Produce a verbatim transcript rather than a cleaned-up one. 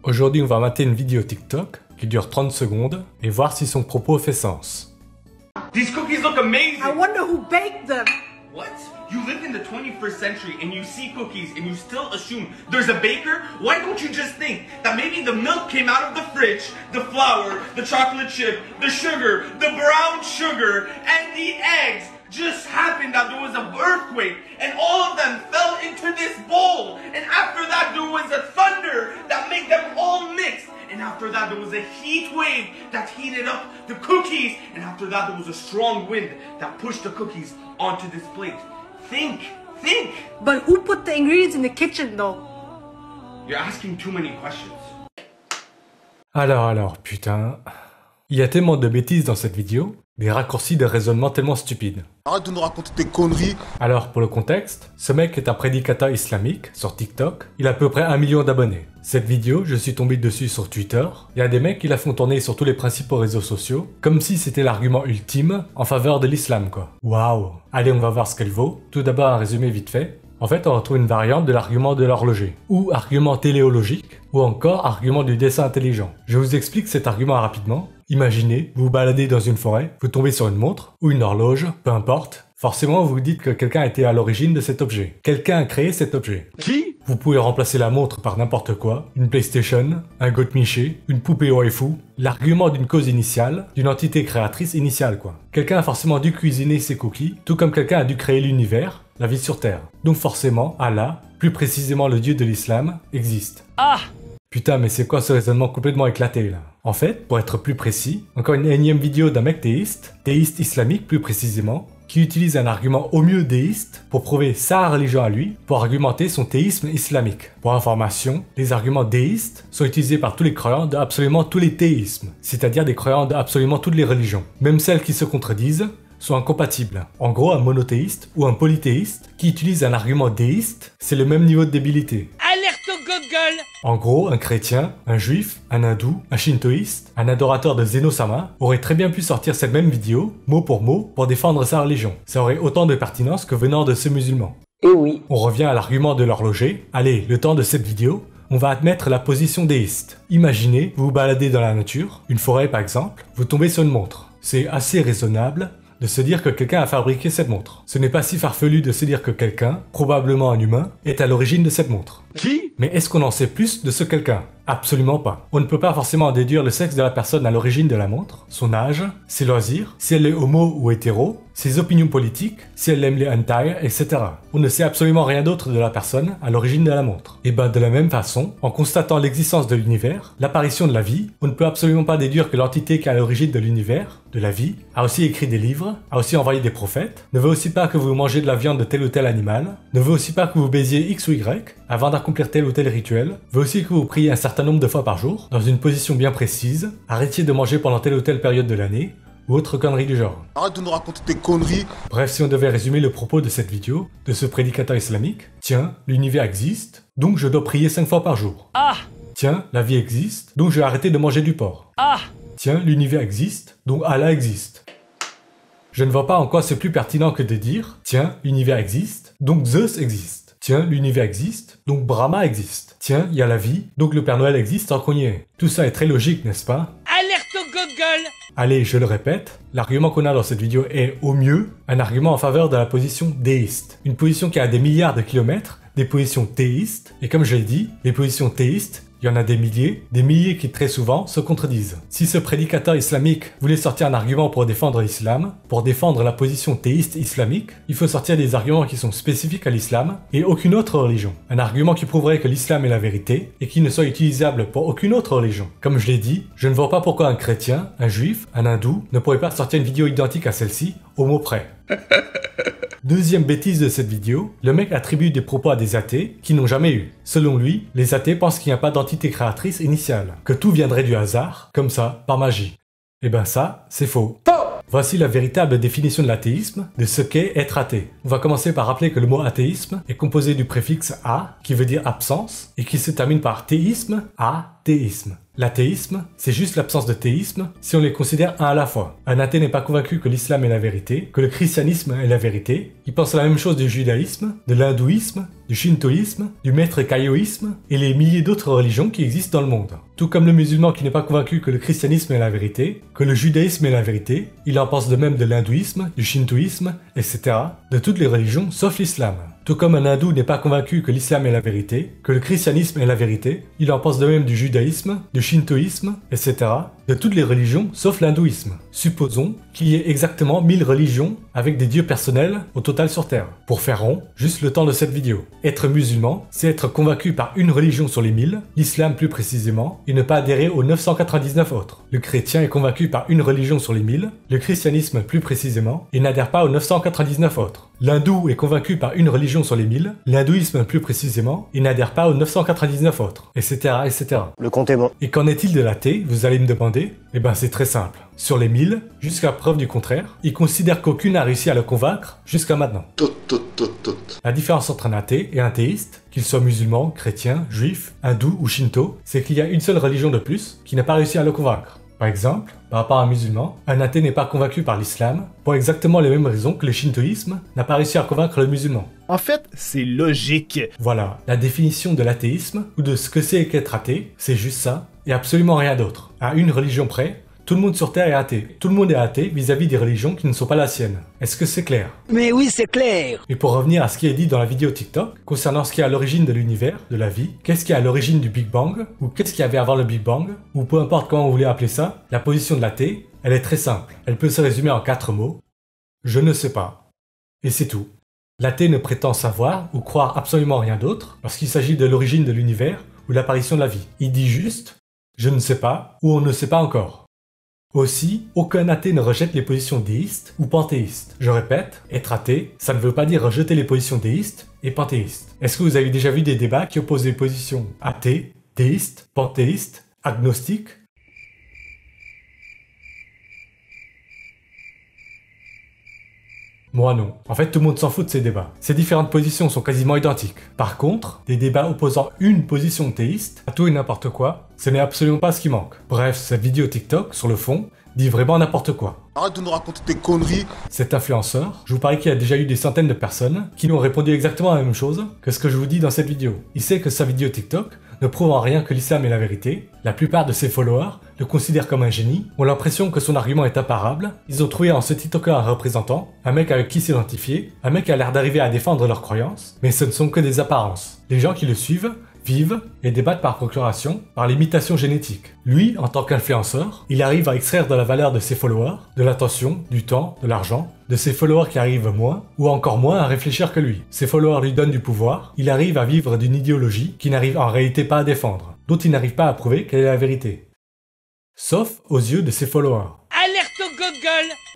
Aujourd'hui, on va mater une vidéo TikTok qui dure trente secondes et voir si son propos fait sens. These cookies look amazing! I wonder who baked them! What? You live in the twenty-first century and you see cookies and you still assume there's a baker? Why don't you just think that maybe the milk came out of the fridge, the flour, the chocolate chip, the sugar, the brown sugar, and the eggs just happened that there was an earthquake and all of them fell into this bowl, and after that there was a thunder that made them all mix, and after that there was a heat wave that heated up the cookies, and after that there was a strong wind that pushed the cookies onto this plate. Think, think! But who put the ingredients in the kitchen though? You're asking too many questions. Alors, alors, putain... Il y a tellement de bêtises dans cette vidéo, des raccourcis de raisonnement tellement stupides. Arrête de nous raconter tes conneries. Alors, pour le contexte, ce mec est un prédicateur islamique sur TikTok, il a à peu près un million d'abonnés. Cette vidéo, je suis tombé dessus sur Twitter, il y a des mecs qui la font tourner sur tous les principaux réseaux sociaux, comme si c'était l'argument ultime en faveur de l'islam quoi. Waouh. Allez, on va voir ce qu'elle vaut. Tout d'abord un résumé vite fait. En fait, on retrouve une variante de l'argument de l'horloger, ou argument téléologique, ou encore argument du dessin intelligent. Je vous explique cet argument rapidement. Imaginez, vous vous baladez dans une forêt, vous tombez sur une montre, ou une horloge, peu importe. Forcément, vous vous dites que quelqu'un a été à l'origine de cet objet. Quelqu'un a créé cet objet. Qui? Vous pouvez remplacer la montre par n'importe quoi, une PlayStation, un Goat-Miché, une poupée waifu, l'argument d'une cause initiale, d'une entité créatrice initiale quoi. Quelqu'un a forcément dû cuisiner ses cookies, tout comme quelqu'un a dû créer l'univers, la vie sur Terre. Donc forcément, Allah, plus précisément le dieu de l'islam, existe. Ah! Putain, mais c'est quoi ce raisonnement complètement éclaté là? En fait, pour être plus précis, encore une énième vidéo d'un mec théiste, théiste islamique plus précisément, qui utilise un argument au mieux déiste pour prouver sa religion à lui, pour argumenter son théisme islamique. Pour information, les arguments déistes sont utilisés par tous les croyants de absolument tous les théismes, c'est-à-dire des croyants de absolument toutes les religions. Même celles qui se contredisent sont incompatibles. En gros, un monothéiste ou un polythéiste qui utilise un argument déiste, c'est le même niveau de débilité. Alerte au Google! En gros, un chrétien, un juif, un hindou, un shintoïste, un adorateur de Zeno-sama aurait très bien pu sortir cette même vidéo, mot pour mot, pour défendre sa religion. Ça aurait autant de pertinence que venant de ce musulman. Et oui. On revient à l'argument de l'horloger. Allez, le temps de cette vidéo, on va admettre la position déiste. Imaginez, vous vous baladez dans la nature, une forêt par exemple, vous tombez sur une montre. C'est assez raisonnable de se dire que quelqu'un a fabriqué cette montre. Ce n'est pas si farfelu de se dire que quelqu'un, probablement un humain, est à l'origine de cette montre. Qui? Mais est-ce qu'on en sait plus de ce quelqu'un? Absolument pas. On ne peut pas forcément déduire le sexe de la personne à l'origine de la montre, son âge, ses loisirs, si elle est homo ou hétéro, ses opinions politiques, si elle aime les hentai, et cetera. On ne sait absolument rien d'autre de la personne à l'origine de la montre. Et ben de la même façon, en constatant l'existence de l'univers, l'apparition de la vie, on ne peut absolument pas déduire que l'entité qui est à l'origine de l'univers, de la vie, a aussi écrit des livres, a aussi envoyé des prophètes, ne veut aussi pas que vous mangez de la viande de tel ou tel animal, ne veut aussi pas que vous baisiez X ou Y, avant d'accomplir tel ou tel rituel, veut aussi que vous priez un certain nombre de fois par jour, dans une position bien précise, arrêtiez de manger pendant telle ou telle période de l'année, ou autre connerie du genre. Arrête de nous raconter tes conneries. Bref, si on devait résumer le propos de cette vidéo, de ce prédicateur islamique, tiens, l'univers existe, donc je dois prier cinq fois par jour. Ah! Tiens, la vie existe, donc je vais arrêter de manger du porc. Ah! Tiens, l'univers existe, donc Allah existe. Je ne vois pas en quoi c'est plus pertinent que de dire, tiens, l'univers existe, donc Zeus existe. Tiens, l'univers existe, donc Brahma existe. Tiens, il y a la vie, donc le Père Noël existe tant qu'on y est. Tout ça est très logique, n'est-ce pas? Alerte au Google! Allez, je le répète, l'argument qu'on a dans cette vidéo est, au mieux, un argument en faveur de la position déiste. Une position qui a des milliards de kilomètres, des positions théistes, et comme je l'ai dit, les positions théistes, il y en a des milliers, des milliers qui très souvent se contredisent. Si ce prédicateur islamique voulait sortir un argument pour défendre l'islam, pour défendre la position théiste islamique, il faut sortir des arguments qui sont spécifiques à l'islam et aucune autre religion. Un argument qui prouverait que l'islam est la vérité et qui ne soit utilisable pour aucune autre religion. Comme je l'ai dit, je ne vois pas pourquoi un chrétien, un juif, un hindou ne pourrait pas sortir une vidéo identique à celle-ci, au mot près. Deuxième bêtise de cette vidéo, le mec attribue des propos à des athées qui n'ont jamais eu. Selon lui, les athées pensent qu'il n'y a pas d'entité créatrice initiale, que tout viendrait du hasard, comme ça, par magie. Et ben ça, c'est faux. Voici la véritable définition de l'athéisme, de ce qu'est être athée. On va commencer par rappeler que le mot athéisme est composé du préfixe a, qui veut dire absence, et qui se termine par théisme, athéisme. L'athéisme, c'est juste l'absence de théisme si on les considère un à la fois. Un athée n'est pas convaincu que l'islam est la vérité, que le christianisme est la vérité. Il pense la même chose du judaïsme, de l'hindouisme, du shintoïsme, du maître kaioïsme et les milliers d'autres religions qui existent dans le monde. Tout comme le musulman qui n'est pas convaincu que le christianisme est la vérité, que le judaïsme est la vérité, il en pense de même de l'hindouisme, du shintoïsme, et cetera, de toutes les religions sauf l'islam. Tout comme un hindou n'est pas convaincu que l'islam est la vérité, que le christianisme est la vérité, il en pense de même du judaïsme, du shintoïsme, et cetera, de toutes les religions sauf l'hindouisme. Supposons qu'il y ait exactement mille religions avec des dieux personnels au total sur Terre. Pour faire rond, juste le temps de cette vidéo. Être musulman, c'est être convaincu par une religion sur les mille, l'islam plus précisément, et ne pas adhérer aux neuf cent quatre-vingt-dix-neuf autres. Le chrétien est convaincu par une religion sur les mille, le christianisme plus précisément, et n'adhère pas aux neuf cent quatre-vingt-dix-neuf autres. L'hindou est convaincu par une religion sur les mille, l'hindouisme plus précisément, et n'adhère pas aux neuf cent quatre-vingt-dix-neuf autres, et cetera, et cetera. Le compte est bon. Et qu'en est-il de l'athée, vous allez me demander? Eh ben c'est très simple. Sur les mille, jusqu'à preuve du contraire, il considère qu'aucune n'a réussi à le convaincre jusqu'à maintenant. Tout, tout, tout, tout. La différence entre un athée et un théiste, qu'il soit musulman, chrétien, juif, hindou ou shinto, c'est qu'il y a une seule religion de plus qui n'a pas réussi à le convaincre. Par exemple, par rapport à un musulman, un athée n'est pas convaincu par l'islam pour exactement les mêmes raisons que le shintoïsme n'a pas réussi à convaincre le musulman. En fait, c'est logique. Voilà, la définition de l'athéisme ou de ce que c'est qu'être athée, c'est juste ça et absolument rien d'autre. À une religion près, tout le monde sur Terre est athée. Tout le monde est athée vis-à-vis des religions qui ne sont pas la sienne. Est-ce que c'est clair? Mais oui, c'est clair. Et pour revenir à ce qui est dit dans la vidéo TikTok, concernant ce qui est à l'origine de l'univers, de la vie, qu'est-ce qui est à l'origine du Big Bang, ou qu'est-ce qu'il y avait avant le Big Bang, ou peu importe comment vous voulez appeler ça, la position de l'athée, elle est très simple. Elle peut se résumer en quatre mots. Je ne sais pas. Et c'est tout. L'athée ne prétend savoir ou croire absolument rien d'autre lorsqu'il s'agit de l'origine de l'univers ou l'apparition de la vie. Il dit juste « je ne sais pas » ou « on ne sait pas encore ». Aussi, aucun athée ne rejette les positions déistes ou panthéistes. Je répète, être athée, ça ne veut pas dire rejeter les positions déistes et panthéistes. Est-ce que vous avez déjà vu des débats qui opposent les positions athée, déiste, panthéiste, agnostique? Moi non. En fait, tout le monde s'en fout de ces débats. Ces différentes positions sont quasiment identiques. Par contre, des débats opposant une position théiste à tout et n'importe quoi, ce n'est absolument pas ce qui manque. Bref, cette vidéo TikTok, sur le fond, dit vraiment n'importe quoi. Arrête de nous raconter tes conneries. Cet influenceur, je vous parie qu'il y a déjà eu des centaines de personnes qui lui ont répondu exactement la même chose que ce que je vous dis dans cette vidéo. Il sait que sa vidéo TikTok ne prouve en rien que l'islam est la vérité. La plupart de ses followers le considèrent comme un génie, ont l'impression que son argument est imparable. Ils ont trouvé en ce TikToker un représentant, un mec avec qui s'identifier, un mec qui a l'air d'arriver à défendre leurs croyances, mais ce ne sont que des apparences. Les gens qui le suivent vivent et débattent par procuration, par l'imitation génétique. Lui, en tant qu'influenceur, il arrive à extraire de la valeur de ses followers, de l'attention, du temps, de l'argent, de ses followers qui arrivent moins, ou encore moins à réfléchir que lui. Ses followers lui donnent du pouvoir, il arrive à vivre d'une idéologie qu'il n'arrive en réalité pas à défendre, dont il n'arrive pas à prouver quelle est la vérité. Sauf aux yeux de ses followers. Alerte au Google.